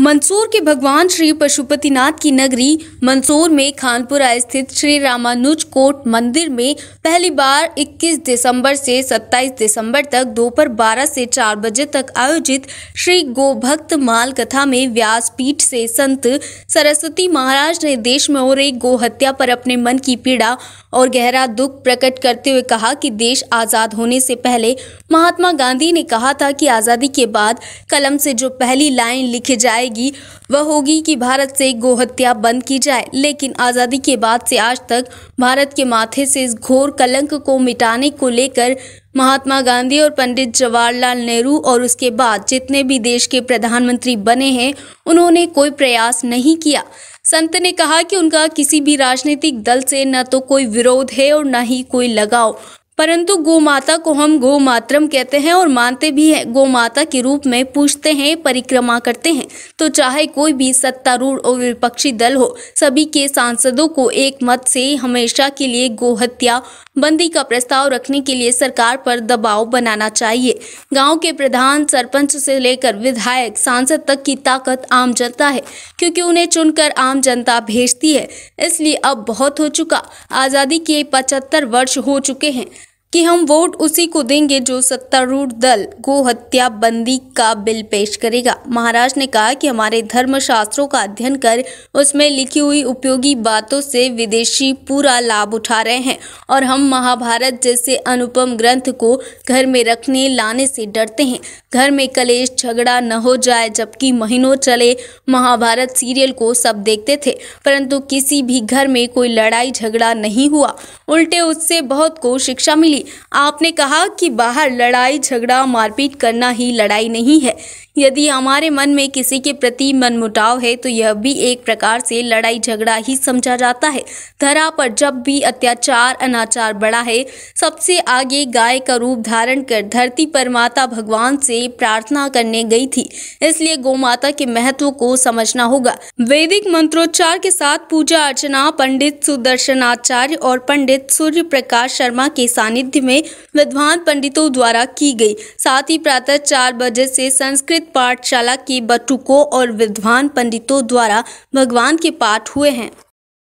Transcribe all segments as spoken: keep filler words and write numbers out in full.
मंदसौर के भगवान श्री पशुपतिनाथ की नगरी मंदसौर में खानपुरा स्थित श्री रामानुज कोट मंदिर में पहली बार इक्कीस दिसंबर से सत्ताईस दिसंबर तक दोपहर बारह से चार बजे तक आयोजित श्री गोभक्त माल कथा में व्यासपीठ से संत सरस्वती महाराज ने देश में हो रही गो हत्या पर अपने मन की पीड़ा और गहरा दुख प्रकट करते हुए कहा कि देश आजाद होने से पहले महात्मा गांधी ने कहा था कि आजादी के बाद कलम से जो पहली लाइन लिखी जाएगी वह होगी कि भारत से गोहत्या बंद की जाए। लेकिन आजादी के बाद से आज तक भारत के माथे से इस घोर कलंक को मिटाने को लेकर महात्मा गांधी और पंडित जवाहरलाल नेहरू और उसके बाद जितने भी देश के प्रधानमंत्री बने हैं उन्होंने कोई प्रयास नहीं किया। संत ने कहा कि उनका किसी भी राजनीतिक दल से न तो कोई विरोध है और न ही कोई लगाव, परंतु गौ माता को हम गौ मातरम कहते हैं और मानते भी हैं। गौ माता के रूप में पूजते हैं, परिक्रमा करते हैं। तो चाहे कोई भी सत्तारूढ़ और विपक्षी दल हो, सभी के सांसदों को एक मत से हमेशा के लिए गौ हत्या बंदी का प्रस्ताव रखने के लिए सरकार पर दबाव बनाना चाहिए। गांव के प्रधान, सरपंच से लेकर विधायक, सांसद तक की ताकत आम जनता है, क्योंकि उन्हें चुनकर आम जनता भेजती है। इसलिए अब बहुत हो चुका। आजादी के पचहत्तर वर्ष हो चुके हैं कि हम वोट उसी को देंगे जो सत्तारूढ़ दल गो हत्या बंदी का बिल पेश करेगा। महाराज ने कहा कि हमारे धर्म शास्त्रों का अध्ययन कर उसमें लिखी हुई उपयोगी बातों से विदेशी पूरा लाभ उठा रहे हैं और हम महाभारत जैसे अनुपम ग्रंथ को घर में रखने लाने से डरते हैं। घर में कलेश झगड़ा न हो जाए। जबकि महीनों चले महाभारत सीरियल को सब देखते थे, परंतु किसी भी घर में कोई लड़ाई झगड़ा नहीं हुआ। उल्टे उससे बहुत को शिक्षा मिली। आपने कहा कि बाहर लड़ाई झगड़ा मारपीट करना ही लड़ाई नहीं है। यदि हमारे मन में किसी के प्रति मनमुटाव है तो यह भी एक प्रकार से लड़ाई झगड़ा ही समझा जाता है। धरा पर जब भी अत्याचार अनाचार बढ़ा है, सबसे आगे गाय का रूप धारण कर धरती पर माता भगवान से प्रार्थना करने गई थी। इसलिए गौ माता के महत्व को समझना होगा। वैदिक मंत्रोच्चार के साथ पूजा अर्चना पंडित सुदर्शनाचार्य और पंडित सूर्य प्रकाश शर्मा के सानिध्य में विद्वान पंडितों द्वारा की गई। साथ ही प्रातः चार बजे से संस्कृत पाठशाला के बटुकों और विद्वान पंडितों द्वारा भगवान के पाठ हुए हैं।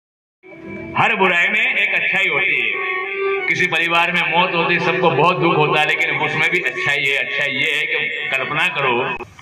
हर बुराई में एक अच्छाई होती है। किसी परिवार में मौत होती है, सबको बहुत दुख होता है, लेकिन उसमें भी अच्छाई है। अच्छाई ये है कि कल्पना करो,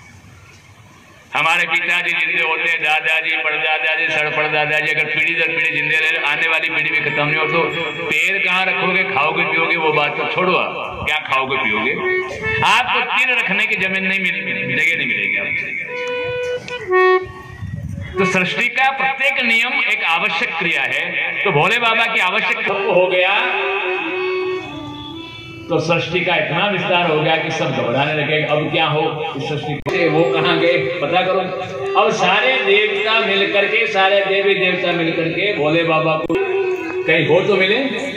हमारे पिताजी जिंदे होते हैं, दादाजी, परदादाजी, सड़पड़दादाजी, अगर पीढ़ी दर पीढ़ी जिंदे रहे, आने वाली पीढ़ी भी खत्म नहीं हो तो पैर कहाँ रखोगे, खाओगे पियोगे, वो बात तो छोड़ो। क्या खाओगे पियोगे? आपको तीर रखने की जमीन नहीं मिलेगी, जगह नहीं मिलेगी आपको। तो सृष्टि का प्रत्येक नियम एक आवश्यक क्रिया है। तो भोले बाबा की आवश्यक हो गया तो सृष्टि का इतना विस्तार हो गया कि सब घबराने लगे। अब क्या हो इस सृष्टि से, वो कहाँ गए पता करो। अब सारे देवता मिलकर के, सारे देवी देवता मिलकर के भोले बाबा को कहीं हो तो मिले।